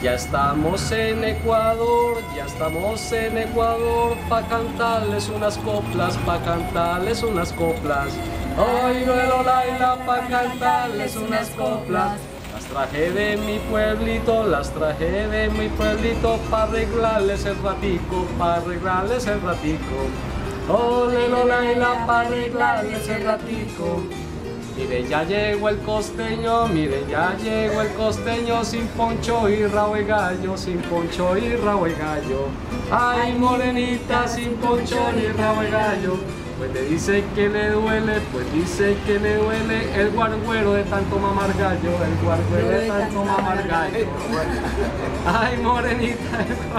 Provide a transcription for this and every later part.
Ya estamos en Ecuador, ya estamos en Ecuador, pa' cantarles unas coplas, pa' cantarles unas coplas. Hoy no laila, pa' cantarles unas coplas. Las traje de mi pueblito, las traje de mi pueblito, pa' arreglarles el ratico, pa' arreglarles el ratico. Ole lo laila, pa' arreglarles el ratico. Miren, ya llegó el costeño, miren, ya llegó el costeño, sin poncho y rabo de gallo, sin poncho y rabo de gallo. Ay, morenita, sin poncho ni rabo de gallo. Pues le dice que le duele, pues dice que le duele el guarguero de tanto mamar gallo, el guarguero de tanto mamar gallo. Ay, morenita.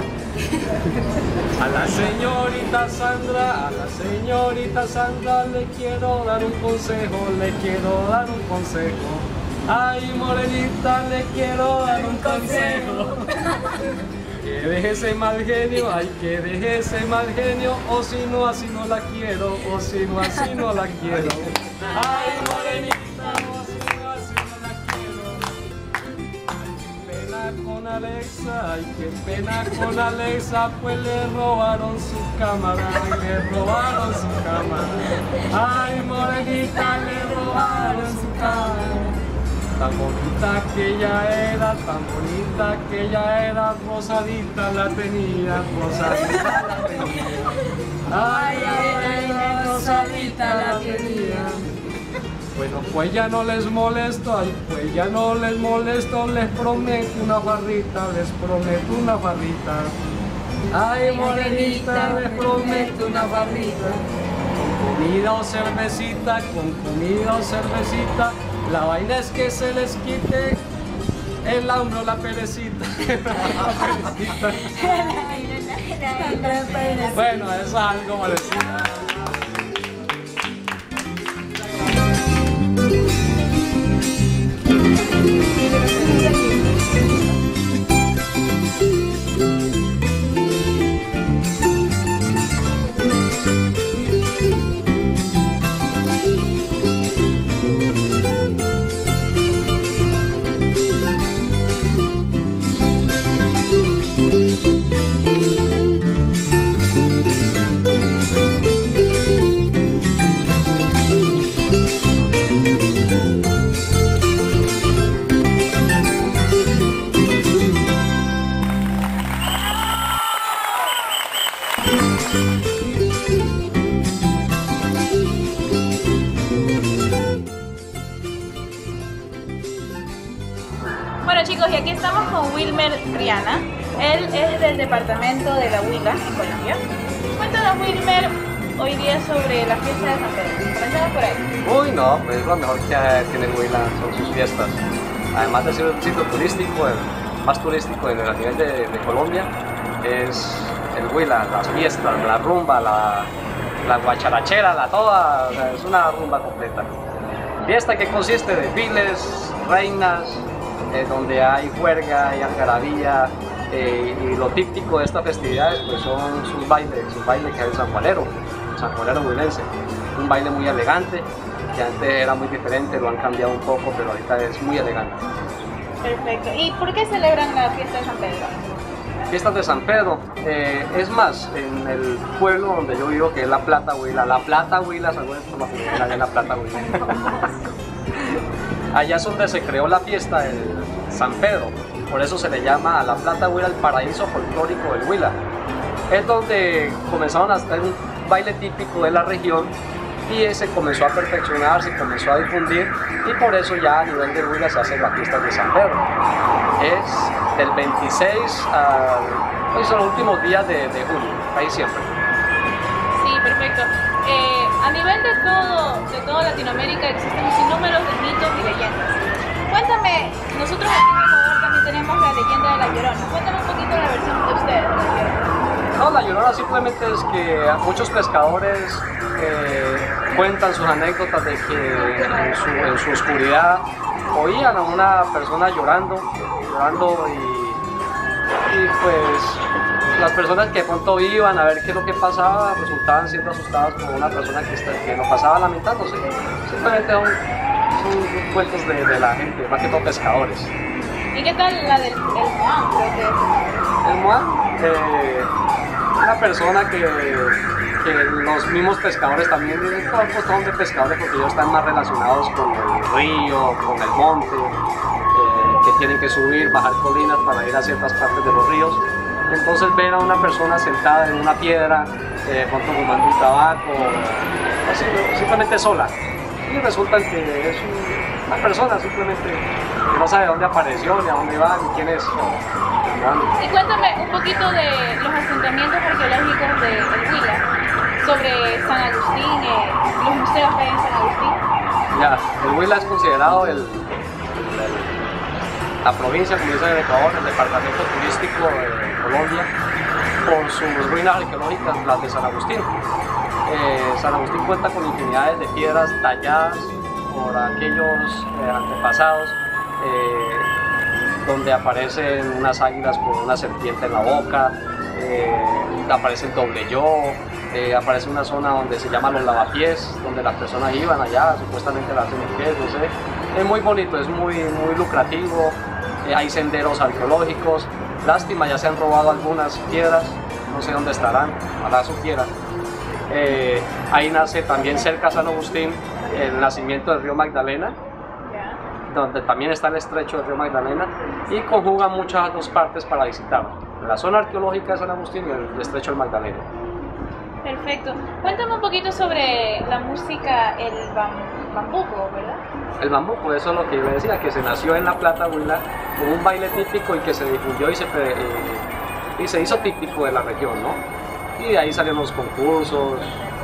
A la señorita Sandra le quiero dar un consejo, le quiero dar un consejo. Ay, morenita, le quiero dar un consejo. Que deje ese mal genio, ay, que deje ese mal genio, o si no, así no la quiero, o si no, así no la quiero. Ay, morenita, o si no, así no la quiero. Qué pena con Alexa, ay, qué pena con Alexa, pues le robaron su cámara, le robaron su cámara. Ay, morenita, le robaron su cámara. Tan bonita que ella era, tan bonita que ella era, rosadita la tenía, rosadita la tenía. Ay, ay, ay, rosadita la tenía. Bueno, pues ya no les molesto, ay, pues ya no les molesto, les prometo una farrita, les prometo una farrita. Ay, morenita, les prometo una farrita. Con comida o cervecita, con comida o cervecita. La vaina es que se les quite el hambre o la perecita. Bueno, eso es algo parecido. Bueno chicos, y aquí estamos con Wilmer Triana. Él es del departamento de La Huila, en Colombia. Cuéntanos, Wilmer, hoy día sobre la fiesta de San Pedro. Comenzamos por ahí. Uy, no, pues lo mejor que tiene Huila son sus fiestas. Además de ser un sitio turístico, el más turístico a nivel de Colombia, es el Huila, las fiestas, la rumba, la guacharachera, la toda, o sea, es una rumba completa. Fiesta que consiste de desfiles, reinas, donde hay juerga, hay algarabía, y lo típico de estas festividades pues son sus bailes que es el sanjuanero huilense, un baile muy elegante, que antes era muy diferente, lo han cambiado un poco, pero ahorita es muy elegante. Perfecto. ¿Y por qué celebran la fiesta de San Pedro? Fiestas de San Pedro, es más, en el pueblo donde yo vivo, que es La Plata, Huila, ¿saben cómo se llama La Plata, Huila? Allá es donde se creó la fiesta del San Pedro, por eso se le llama a La Plata, Huila, el paraíso folclórico del Huila. Es donde comenzaron a hacer un baile típico de la región y se comenzó a perfeccionar, se comenzó a difundir, y por eso ya a nivel de Huila se hacen las fiestas de San Pedro. Es del 26 hoy son los últimos días de junio, ahí siempre. Sí, perfecto. A nivel de toda Latinoamérica existen un sinnúmero de mitos y leyendas. Cuéntame, nosotros aquí en Ecuador también tenemos la leyenda de La Llorona. Cuéntame un poquito la versión de ustedes de La Llorona. No, La Llorona simplemente es que muchos pescadores cuentan sus anécdotas de que en su oscuridad oían a una persona llorando y pues las personas que de pronto iban a ver qué es lo que pasaba resultaban siendo asustadas por una persona que no pasaba lamentándose. Simplemente son cuentos de la gente, más que todo pescadores. ¿Y qué tal la del Moan? Creo que es. El Moan, una persona que los mismos pescadores también tienen todo un montón de pescadores porque ellos están más relacionados con el río, con el monte, que tienen que subir, bajar colinas para ir a ciertas partes de los ríos. Entonces ver a una persona sentada en una piedra, fumando un tabaco, así, simplemente sola, y resulta que es una persona simplemente que no sabe dónde apareció, ni a dónde va, ni quién es. Y cuéntame un poquito de los asentamientos arqueológicos de Huila, sobre San Agustín, los museos que hay en San Agustín. Ya, el Huila es considerado la provincia, como dice en Ecuador, el departamento turístico de Colombia, por sus ruinas arqueológicas, las de San Agustín. San Agustín cuenta con infinidades de piedras talladas por aquellos antepasados, donde aparecen unas águilas con una serpiente en la boca, aparece el doble yo, aparece una zona donde se llama los lavapiés, donde las personas iban allá, supuestamente la hacen en pies, no sé. Es muy bonito, es muy lucrativo, hay senderos arqueológicos. Lástima, ya se han robado algunas piedras, no sé dónde estarán, ojalá supieran. Ahí nace también cerca de San Agustín el nacimiento del río Magdalena, donde también está el estrecho del río Magdalena, y conjugan muchas dos partes para visitar, la zona arqueológica de San Agustín y el estrecho del Magdalena. Perfecto. Cuéntame un poquito sobre la música, el bambuco, ¿verdad? El bambuco, eso es lo que yo le decía, que se nació en La Plata, Huila, con un baile típico y que se difundió y se hizo típico de la región, ¿no? Y de ahí salen los concursos,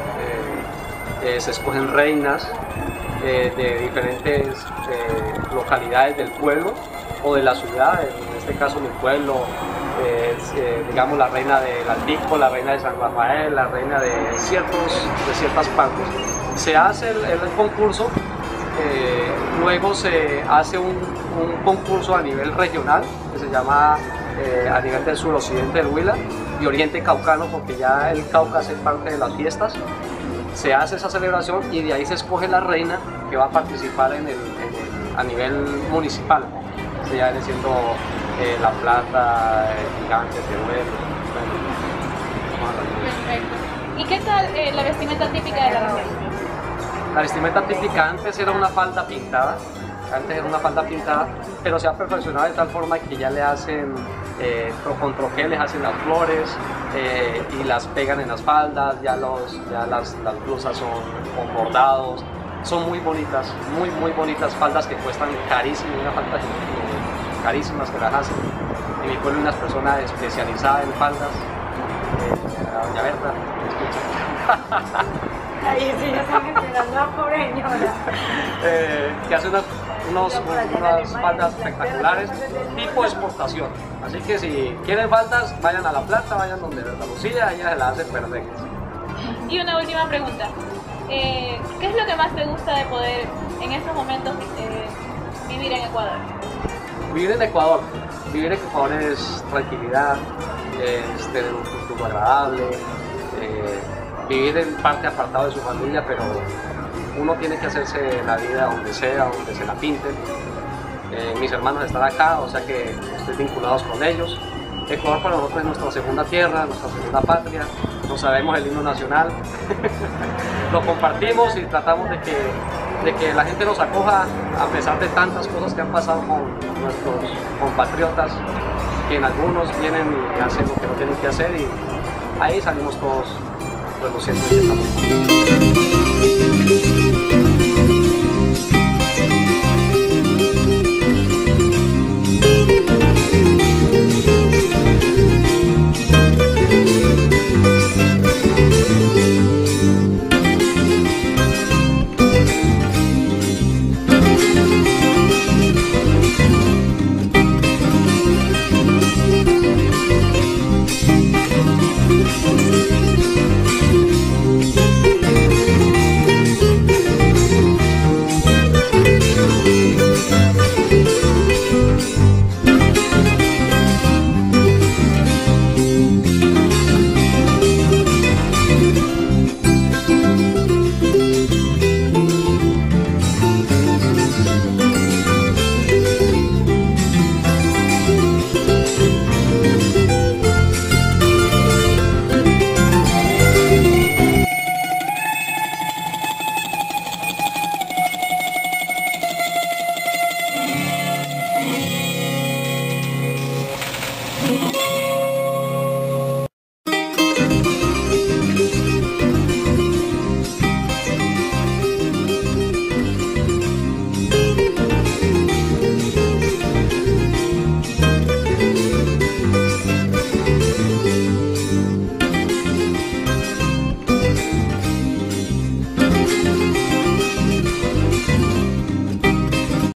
se escogen reinas de diferentes localidades del pueblo o de la ciudad, en este caso mi pueblo, digamos la reina del Altico, la reina de San Rafael, la reina de ciertas partes. Se hace el concurso, luego se hace un concurso a nivel regional que se llama a nivel del suroccidente del Huila y oriente caucano, porque ya el Cauca hace parte de las fiestas. Se hace esa celebración y de ahí se escoge la reina que va a participar a nivel municipal. Se viene siendo La Plata, Gigantes, Teruel. Perfecto. ¿Y qué tal la vestimenta típica de la región? La vestimenta típica antes era una falda pintada, pero se ha perfeccionado de tal forma que ya le hacen con troqueles, hacen las flores y las pegan en las faldas, ya las blusas son con bordados, son muy bonitas faldas que cuestan carísimo, una falda carísimas que las hacen. En mi pueblo hay unas personas especializadas en faldas, la doña Berta, ¿me escucha? Ahí sí, ya están mencionando a pobre señora. Que hace unas faldas espectaculares tipo exportación. Así que si quieren faldas, vayan a La Plata, vayan donde Berta Lucía, ella se las hace perfectas. Y una última pregunta. ¿Qué es lo que más te gusta de poder en estos momentos vivir en Ecuador? Vivir en Ecuador es tranquilidad, es tener un futuro agradable, vivir en parte apartado de su familia, pero uno tiene que hacerse la vida donde sea, donde se la pinten. Mis hermanos están acá, o sea que estoy vinculados con ellos. Ecuador para nosotros es nuestra segunda tierra, nuestra segunda patria, no sabemos el himno nacional, lo compartimos y tratamos de que la gente nos acoja a pesar de tantas cosas que han pasado con nuestros compatriotas, que en algunos vienen y hacen lo que no tienen que hacer y ahí salimos todos relucientes.